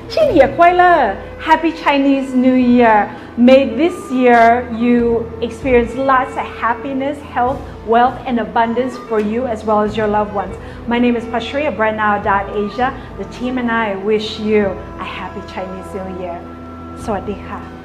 新年快乐 Happy Chinese New Year. May this year you experience lots of happiness, health, wealth, and abundance for you as well as your loved ones. My name is Pashri of brandnow.asia. The team and I wish you a happy Chinese New Year. สวัสดีค่ะ